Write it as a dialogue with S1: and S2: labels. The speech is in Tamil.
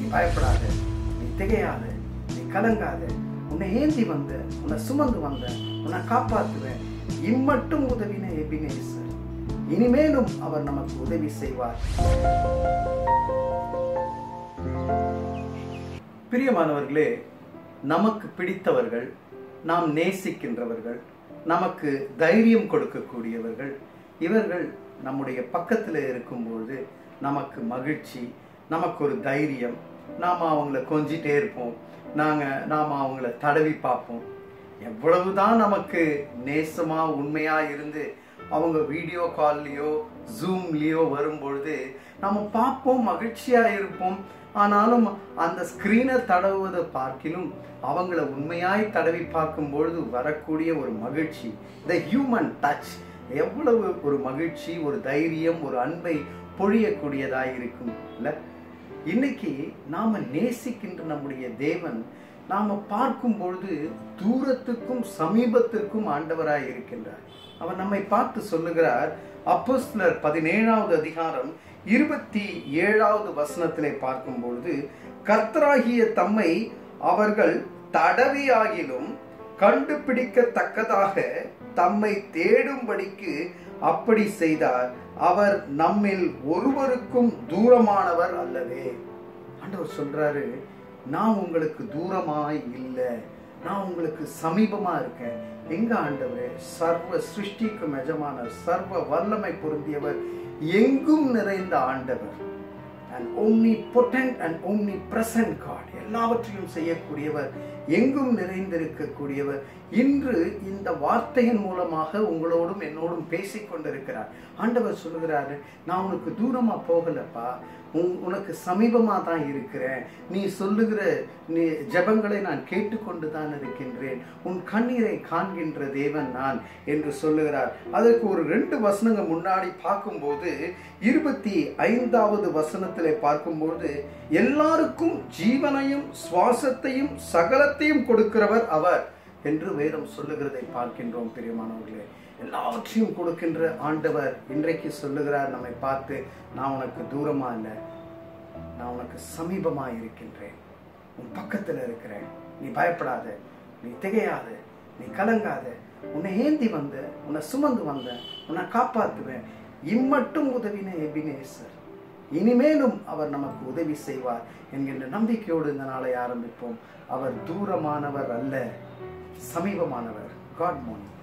S1: பயப்படாத, நீ திகையாத, நீ கலங்காத. உன்னை ஏந்தி வந்த, உன்னை சுமந்து வந்த, உன்னை காப்பாற்றுவேன். இம்மட்டும் உதவின எபினேசர், இனிமேலும் அவர் நமக்கு உதவி செய்வார். பிரியமானவர்களே, நமக்கு பிடித்தவர்கள், நாம் நேசிக்கின்றவர்கள், நமக்கு தைரியம் கொடுக்கக்கூடியவர்கள், இவர்கள் நம்முடைய பக்கத்தில் இருக்கும்பொழுது நமக்கு மகிழ்ச்சி, நமக்கு ஒரு தைரியம். நாம் அவங்கள கொஞ்சிட்டே இருப்போம், நாம் அவங்கள தடவி பார்ப்போம். எவ்வளவுதான் நமக்கு நேசமா உண்மையா இருந்து அவங்க வீடியோ கால்லையோ ஜூம்லேயோ வரும்பொழுது நம்ம பார்ப்போம், மகிழ்ச்சியா இருப்போம். ஆனாலும் அந்த ஸ்கிரீனை தடவுவதை பார்க்கிலும் அவங்கள உண்மையாய் தடவி பார்க்கும்பொழுது வரக்கூடிய ஒரு மகிழ்ச்சி, த ஹியூமன் டச், எவ்வளவு ஒரு மகிழ்ச்சி, ஒரு தைரியம், ஒரு அன்பை பொழியக்கூடியதாய் இருக்கும் இல்ல? இன்னைக்கு நாம நேசிக்கின்ற நம்முடைய தேவன் நாம பார்க்கும் பொழுது தூரத்துக்கும் சமீபத்திற்கும் ஆண்டவராய் இருக்கின்றார். அவர் நம்மை பார்த்து சொல்லுகிறார். அப்போஸ்தலர் 17வது அதிகாரம் 27வது வசனத்திலே பார்க்கும் பொழுது, கர்த்தராகிய தம்மை அவர்கள் தடவியாகிலும் கண்டுபிடிக்கத்தக்கதாக தம்மை தேடும்படிக்கு அப்படி செய்தார். அவர் நம்மில் ஒருவருக்கும் தூரமானவர் அல்லவே. ஆண்டவர் சொல்றாரு, நான் உங்களுக்கு தூரமாய் இல்லை, நான் உங்களுக்கு சமீபமா இருக்கேன். எங்க ஆண்டவரே? சர்வ சிருஷ்டிக்கும் எஜமானர், சர்வ வல்லமை பொருந்தியவர், எங்கும் நிறைந்த ஆண்டவர், and omnipotent and omnipresent God, எல்லாவற்றையும் செய்யக்கூடியவர், எங்கும் நிறைந்திருக்கக்கூடியவர். இன்று இந்த வார்த்தையின் மூலமாக உங்களோடும் என்னோடும் பேசிக் கொண்டிருக்கிறார். ஆண்டவர் சொல்லுகிறாரு, நான் உனக்கு தூரமா போகலப்பா, உனக்கு சமீபமா தான் இருக்கிறேன். நீ சொல்லுகிற ஜெபங்களை நான் கேட்டுக்கொண்டு தான் இருக்கின்றேன். உன் கண்ணீரை காண்கின்ற தேவன் நான் என்று சொல்லுகிறார். அதற்கு ஒரு 2 வசனங்கள் முன்னாடி பார்க்கும்போது 25வது வசனத்திலே பார்க்கும்போது, எல்லாருக்கும் ஜீவனையும் சுவாசத்தையும் சகலத்தையும் கொடுக்கிறவர் அவர் என்று வேதம் சொல்லுகிறதை பார்க்கின்றோம். பிரியமானவர்களே, எல்லாவற்றையும் கொடுக்கின்ற ஆண்டவர் இன்றைக்கு சொல்லுகிறார் நம்மை பார்த்து, நான் உனக்கு தூரமா இல்லை, நான் உனக்கு சமீபமா இருக்கின்றேன், உன் பக்கத்துல இருக்கிறேன். நீ பயப்படாத, நீ திகையாத, நீ கலங்காத. உன்னை ஏந்தி வந்த, உன்னை சுமந்து வந்த, உன்னை காப்பாற்றுவேன். இம்மட்டும் உதவின எபினேசர், இனிமேலும் அவர் நமக்கு உதவி செய்வார் என்கின்ற நம்பிக்கையோடு இந்த நாளை ஆரம்பிப்போம். அவர் தூரமானவர் அல்ல, சமீபமானவர். God morning.